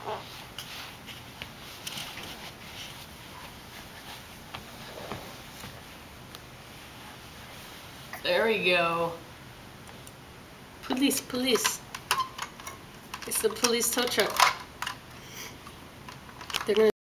There we go. Police, police. It's the police tow truck. They're gonna